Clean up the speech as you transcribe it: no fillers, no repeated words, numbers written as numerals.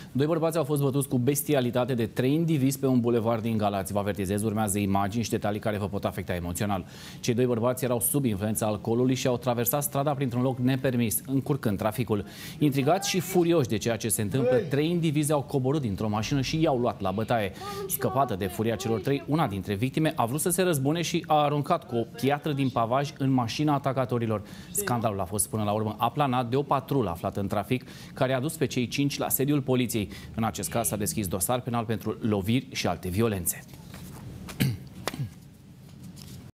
Doi bărbați au fost bătuți cu bestialitate de 3 indivizi pe un bulevard din Galați. Vă avertizez, urmează imagini și detalii care vă pot afecta emoțional. Cei doi bărbați erau sub influența alcoolului și au traversat strada printr-un loc nepermis, încurcând traficul. Intrigați și furioși de ceea ce se întâmplă, 3 indivizi au coborât dintr-o mașină și i-au luat la bătaie. Scăpată de furia celor 3, una dintre victime a vrut să se răzbune și a aruncat cu o piatră din pavaj în mașina atacatorilor. Scandalul a fost până la urmă aplanat de o patrulă aflată în trafic, care a dus pe cei 5 la sediul poliției. În acest caz s-a deschis dosar penal pentru loviri și alte violențe.